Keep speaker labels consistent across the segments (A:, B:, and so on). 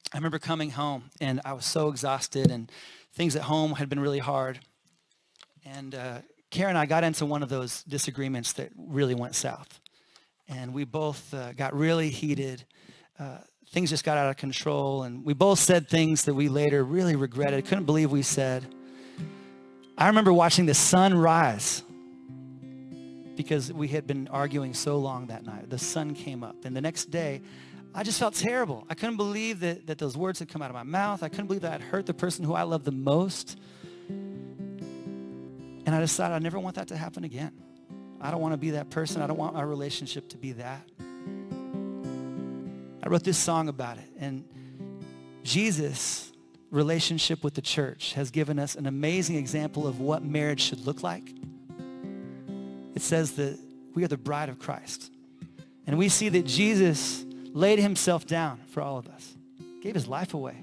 A: I remember coming home, and I was so exhausted, and things at home had been really hard. And Kara and I got into one of those disagreements that really went south. And we both got really heated. Things just got out of control, and we both said things that we later really regretted. Couldn't believe we said. I remember watching the sun rise because we had been arguing so long that night. The sun came up, and the next day, I just felt terrible. I couldn't believe that those words had come out of my mouth. I couldn't believe that I'd hurt the person who I love the most. And I decided I never want that to happen again. I don't want to be that person. I don't want our relationship to be that. I wrote this song about it. And Jesus' relationship with the church has given us an amazing example of what marriage should look like. It says that we are the bride of Christ. And we see that Jesus laid himself down for all of us, gave his life away.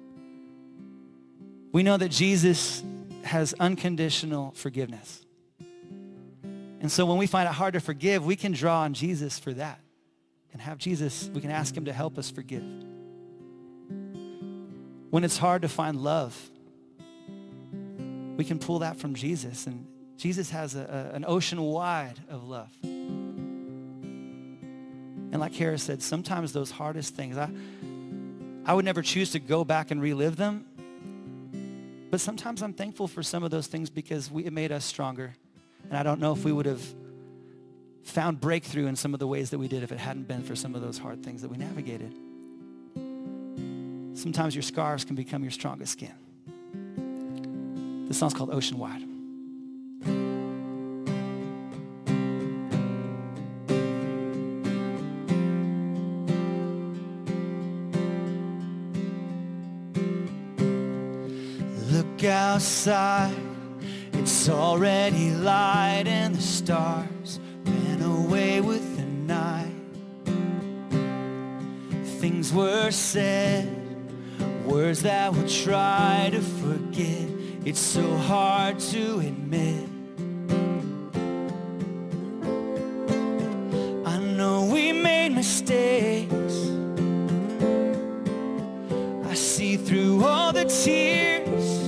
A: We know that Jesus has unconditional forgiveness. And so when we find it hard to forgive, we can draw on Jesus for that and have Jesus, we can ask him to help us forgive. When it's hard to find love, we can pull that from Jesus, and Jesus has an ocean wide of love. And like Kara said, sometimes those hardest things, I would never choose to go back and relive them. But sometimes I'm thankful for some of those things because it made us stronger. And I don't know if we would have found breakthrough in some of the ways that we did if it hadn't been for some of those hard things that we navigated. Sometimes your scars can become your strongest skin. This song's called Ocean Wide. Look outside, it's already light and the stars ran away with the night. Things were said, words that we'll try to forget. It's so hard to admit. I know we made mistakes. I see through all the tears,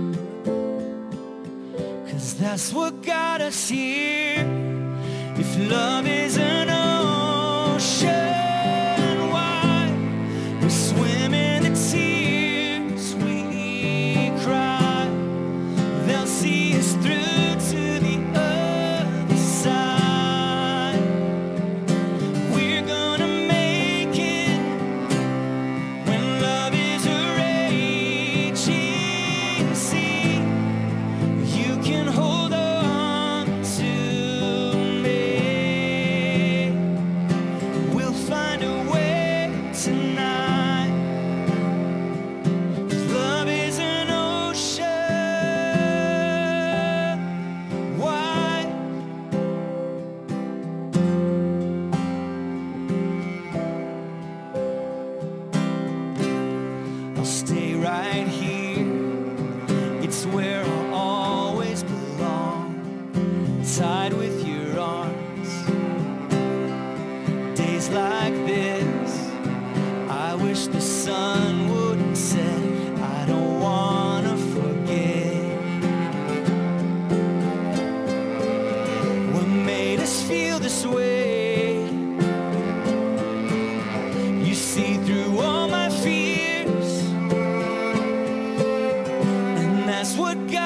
A: 'cause that's what got us here. If love is an ocean wide, we swim in the tears we cry. They'll see us through to the other side. We're gonna make it when love is a raging sea. You can hold on to me. We'll find a way tonight. 'Cause love is an ocean wide. I'll stay right here. It's where I'll always belong, tied with your arms. Days like this, I wish the sun wouldn't set. I don't wanna forget what made us feel this way. You see through all my fears, and that's what got